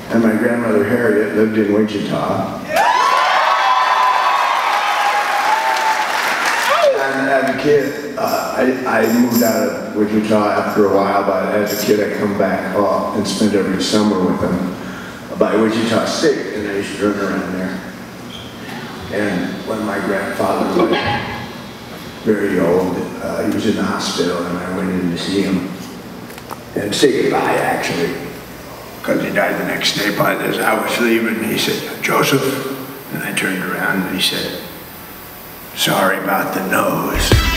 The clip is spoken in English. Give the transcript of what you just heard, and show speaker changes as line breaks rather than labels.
And my grandmother Harriet lived in Wichita. And as a kid, I moved out of Wichita after a while, but as a kid I come back and spend every summer with them by Wichita State, and I used to run around there. And when my grandfather was very old, he was in the hospital, and I went in to see him and say goodbye, actually, because he died the next day. But as I was leaving, he said, "Joseph," and I turned around and he said, "Sorry about the nose."